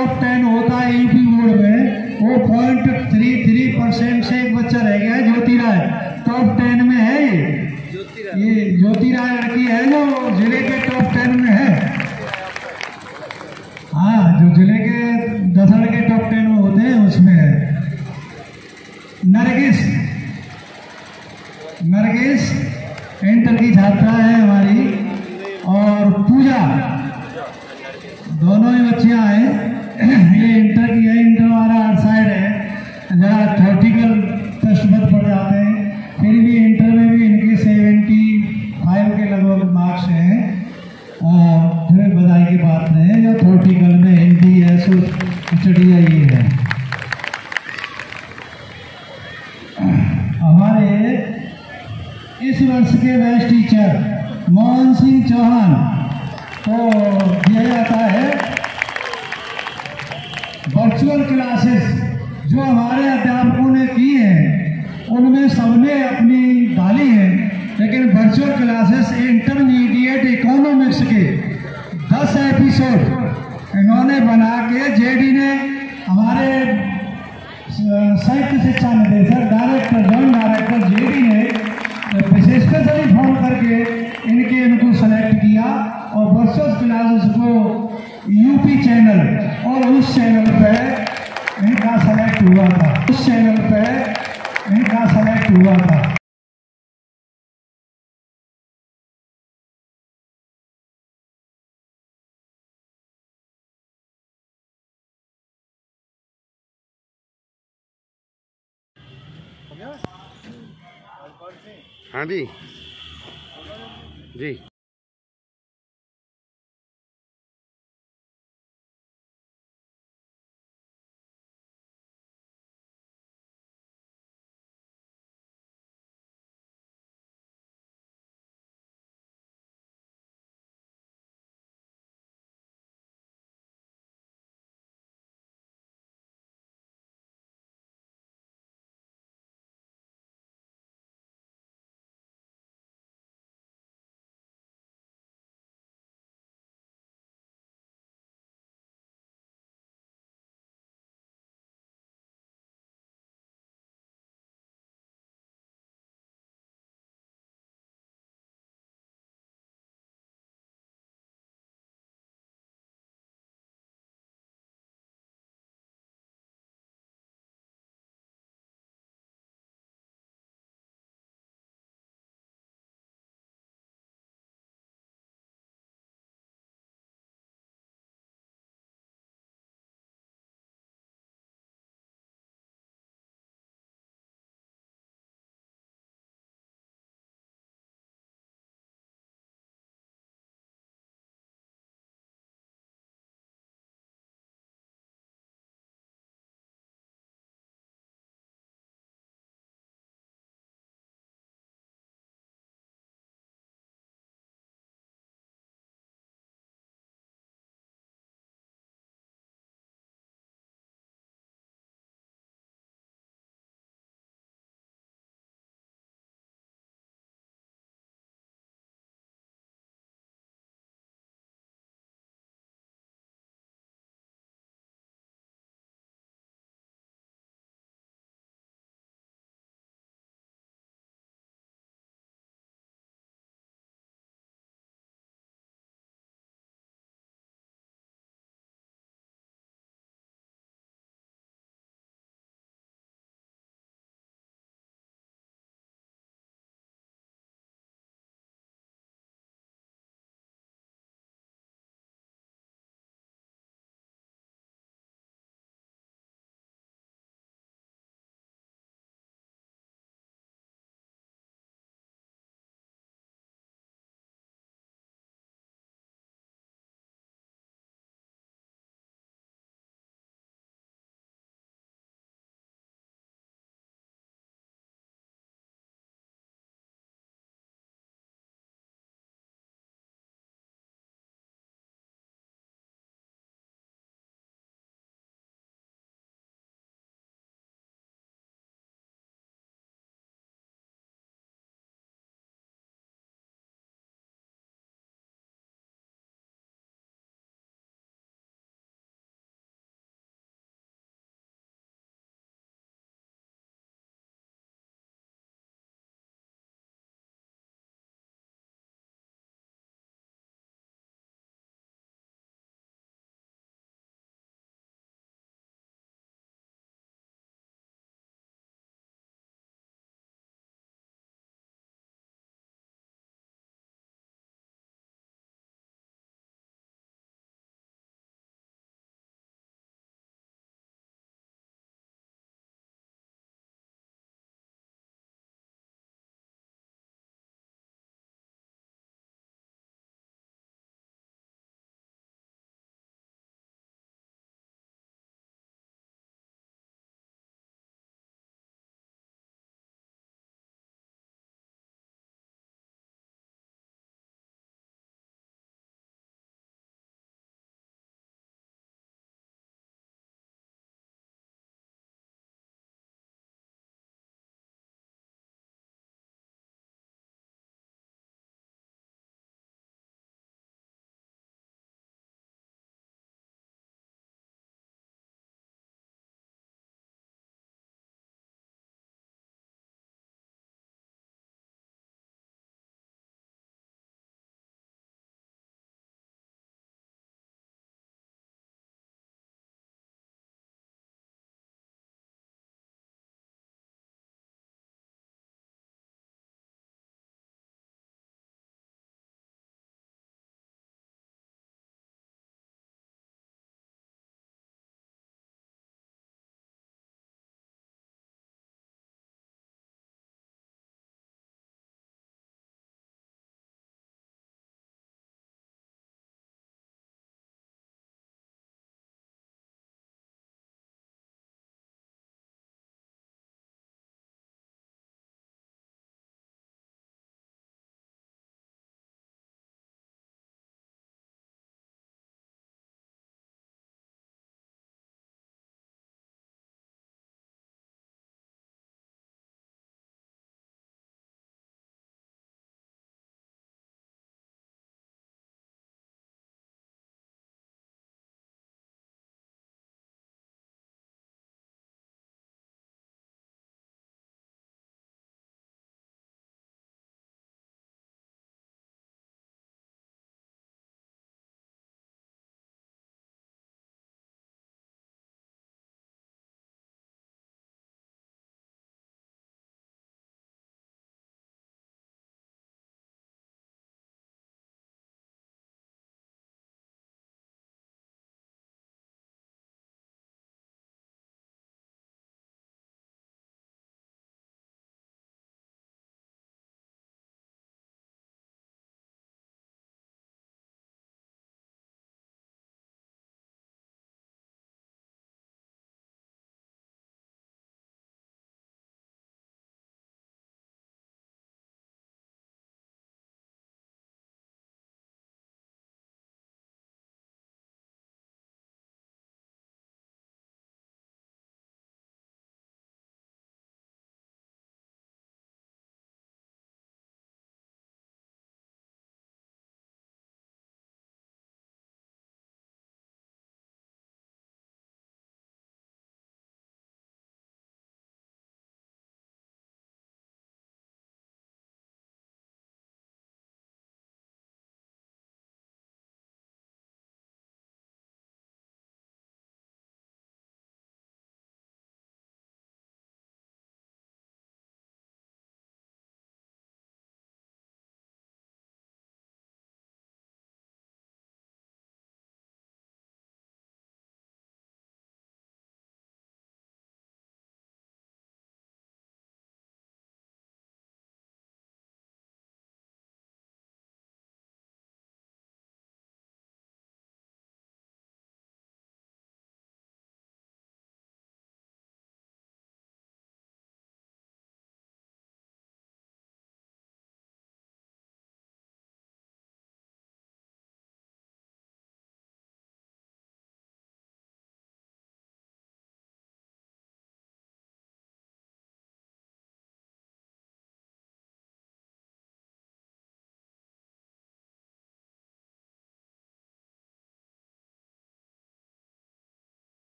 Top 10 होता है UP board में, वो 0.33% से एक बच्चा रह गया है, ज्योति राय टॉप 10 में है। ये ज्योति राय लड़की है जो जिले के टॉप 10 में है। हाँ, जो जिले के 10 लड़के टॉप 10 में होते हैं उसमें है। नरगिस इंटर की छात्रा है हमारी, और पूजा, दोनों ही बच्चियां हैं। ये इंटर की है। इंटर हमारा आर्ट साइड है, जरा थ्योरेटिकल प्रश्न पड़ जाते हैं, फिर भी इंटर में भी इनके 75 के लगभग मार्क्स हैं। फिर बधाई की बात है, जो थ्योरेटिकल में हिंदी है, स्टडी ये है। हमारे इस वर्ष के बेस्ट टीचर मोहन सिंह चौहान को दिया जाता है वर्चुअल क्लासेस। जो हमारे अध्यापकों ने की हैं उनमें सबने अपनी डाली है, लेकिन वर्चुअल क्लासेस इंटरमीडिएट इकोनॉमिक्स के 10 एपिसोड इन्होंने बना के जेडी ने, हमारे साहित्य शिक्षा निदेशक डायरेक्टर, जॉइंट डायरेक्टर जेडी ने स्पेशली फोन करके इनको सेलेक्ट किया और वर्चुअल क्लासेस को यूपी चैनल और उस चैनल पे इनका सेलेक्ट हुआ था। हाँ जी जी।